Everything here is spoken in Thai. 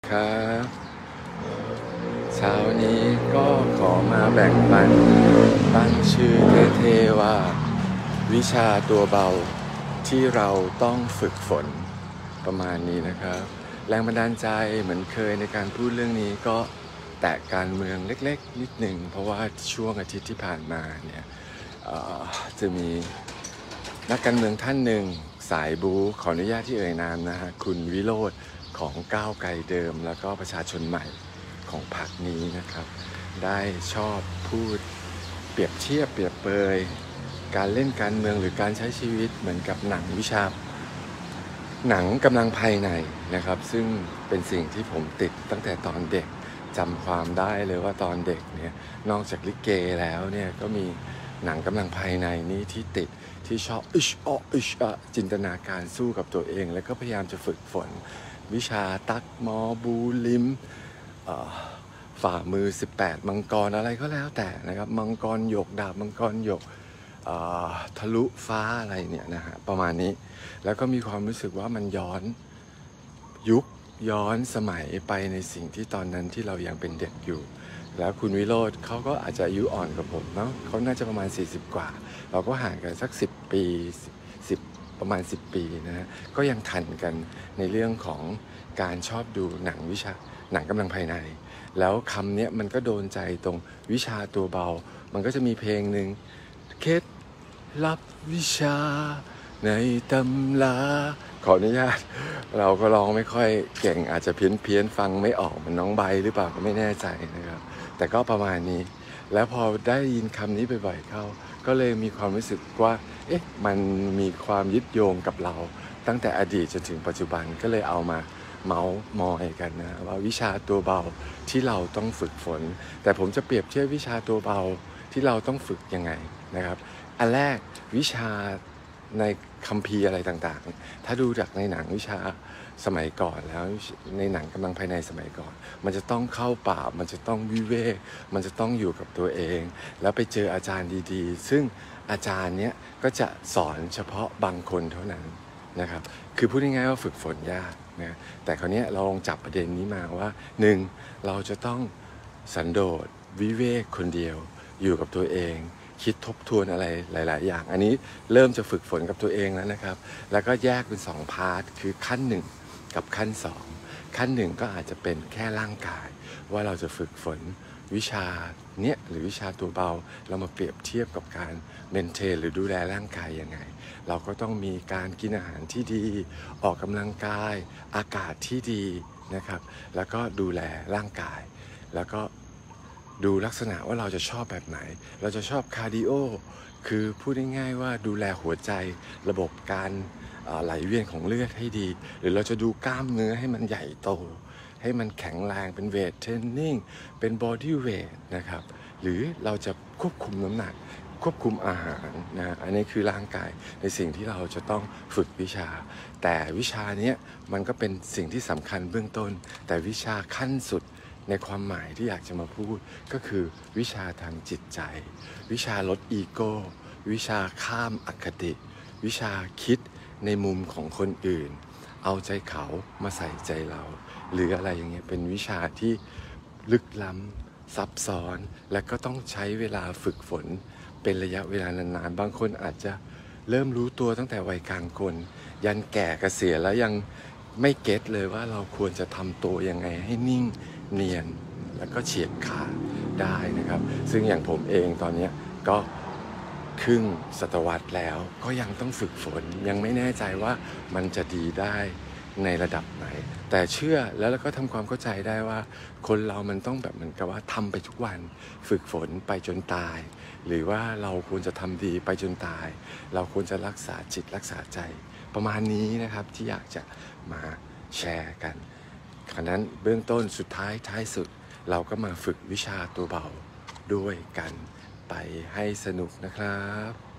ครับเช้านี้ก็ขอมาแบ่งปันตั้งชื่อเท่ๆว่าวิชาตัวเบาที่เราต้องฝึกฝนประมาณนี้นะครับแรงบันดาลใจเหมือนเคยในการพูดเรื่องนี้ก็แตะการเมืองเล็กๆนิดหนึ่งเพราะว่าช่วงอาทิตย์ที่ผ่านมาเนี่ยจะมีนักการเมืองท่านหนึ่งสายบู๊ขออนุญาตที่เอ่ยนามนะฮะคุณวิโรจน์ของก้าวไกลเดิมแล้วก็ประชาชนใหม่ของพรรคนี้นะครับได้ชอบพูดเปรียบเทียบเปรียบเปยการเล่นการเมืองหรือการใช้ชีวิตเหมือนกับหนังวิชาหนังกำลังภายในนะครับซึ่งเป็นสิ่งที่ผมติดตั้งแต่ตอนเด็กจำความได้เลยว่าตอนเด็กเนี่ยนอกจากลิเกแล้วเนี่ยก็มีหนังกำลังภายในนี้ที่ติดที่ชอบจินตนาการสู้กับตัวเองแล้วก็พยายามจะฝึกฝนวิชาตักมอบูลิมฝ่ามือ18มังกรอะไรก็แล้วแต่นะครับมังกรหยกดาบมังกรหยกทะลุฟ้าอะไรเนี่ยนะฮะประมาณนี้แล้วก็มีความรู้สึกว่ามันย้อนยุคย้อนสมัยไปในสิ่งที่ตอนนั้นที่เรายังเป็นเด็กอยู่แล้วคุณวิโรจน์เขาก็อาจจะอายุอ่อนกว่าผมเนาะเขาน่าจะประมาณ40กว่าเราก็ห่างกันสัก10ปี10ประมาณ10ปีนะฮะก็ยังทันกันในเรื่องของการชอบดูหนังวิชาหนังกำลังภายในแล้วคำนี้มันก็โดนใจตรงวิชาตัวเบามันก็จะมีเพลงหนึ่งเคล็ดลับวิชาในตำราขออนุญาตเราก็ร้องไม่ค่อยเก่งอาจจะเพี้ยนฟังไม่ออกเหมือนน้องใบหรือเปล่าก็ไม่แน่ใจนะครับแต่ก็ประมาณนี้แล้วพอได้ยินคำนี้บ่อยๆเข้าก็เลยมีความรู้สึกว่าเอ๊ะมันมีความยึดโยงกับเราตั้งแต่อดีตจนถึงปัจจุบันก็เลยเอามาเมาส์มอยกันนะว่าวิชาตัวเบาที่เราต้องฝึกฝนแต่ผมจะเปรียบเทียบวิชาตัวเบาที่เราต้องฝึกยังไงนะครับอันแรกวิชาในคัมภีร์อะไรต่างๆถ้าดูจากในหนังวิชาสมัยก่อนแล้วในหนังกำลังภายในสมัยก่อนมันจะต้องเข้าป่ามันจะต้องวิเวกมันจะต้องอยู่กับตัวเองแล้วไปเจออาจารย์ดีๆซึ่งอาจารย์เนี้ยก็จะสอนเฉพาะบางคนเท่านั้นนะครับคือพูดง่ายๆว่าฝึกฝนยากนะแต่คราวนี้เราลองจับประเด็นนี้มาว่า1เราจะต้องสันโดษวิเวกคนเดียวอยู่กับตัวเองคิดทบทวนอะไรหลายๆอย่างอันนี้เริ่มจะฝึกฝนกับตัวเองแล้วนะครับแล้วก็แยกเป็น2พาร์ทคือขั้น1กับขั้น2ขั้น1ก็อาจจะเป็นแค่ร่างกายว่าเราจะฝึกฝนวิชาเนี้ยหรือวิชาตัวเบาเรามาเปรียบเทียบกับการเมนเทนหรือดูแลร่างกายยังไงเราก็ต้องมีการกินอาหารที่ดีออกกำลังกายอากาศที่ดีนะครับแล้วก็ดูแลร่างกายแล้วก็ดูลักษณะว่าเราจะชอบแบบไหนเราจะชอบคาร์ดิโอคือพูดง่ายๆว่าดูแลหัวใจระบบการไหลเวียนของเลือดให้ดีหรือเราจะดูกล้ามเนื้อให้มันใหญ่โตให้มันแข็งแรงเป็นเวทเทรนนิ่งเป็นบอดี้เวทนะครับหรือเราจะควบคุมน้ำหนักควบคุมอาหารนะอันนี้คือร่างกายในสิ่งที่เราจะต้องฝึกวิชาแต่วิชานี้มันก็เป็นสิ่งที่สำคัญเบื้องต้นแต่วิชาขั้นสุดในความหมายที่อยากจะมาพูดก็คือวิชาทางจิตใจวิชาลดอีโก้วิชาข้ามอคติวิชาคิดในมุมของคนอื่นเอาใจเขามาใส่ใจเราหรืออะไรอย่างเงี้ยเป็นวิชาที่ลึกล้ำซับซ้อนและก็ต้องใช้เวลาฝึกฝนเป็นระยะเวลานานๆบางคนอาจจะเริ่มรู้ตัวตั้งแต่วัยกลางคนยันแก่เกษียณแล้วยังไม่เก็ตเลยว่าเราควรจะทำตัวยังไงให้นิ่งเนียนแล้วก็เฉียบขาดได้นะครับซึ่งอย่างผมเองตอนนี้ก็ครึ่งศตวรรษแล้วก็ยังต้องฝึกฝนยังไม่แน่ใจว่ามันจะดีได้ในระดับไหนแต่เชื่อแล้วก็ทำความเข้าใจได้ว่าคนเรามันต้องแบบเหมือนกับว่าทำไปทุกวันฝึกฝนไปจนตายหรือว่าเราควรจะทำดีไปจนตายเราควรจะรักษาจิตรักษาใจประมาณนี้นะครับที่อยากจะมาแชร์กันฉะนั้นเบื้องต้นสุดท้ายสุดเราก็มาฝึกวิชาตัวเบาด้วยกันไปให้สนุกนะครับ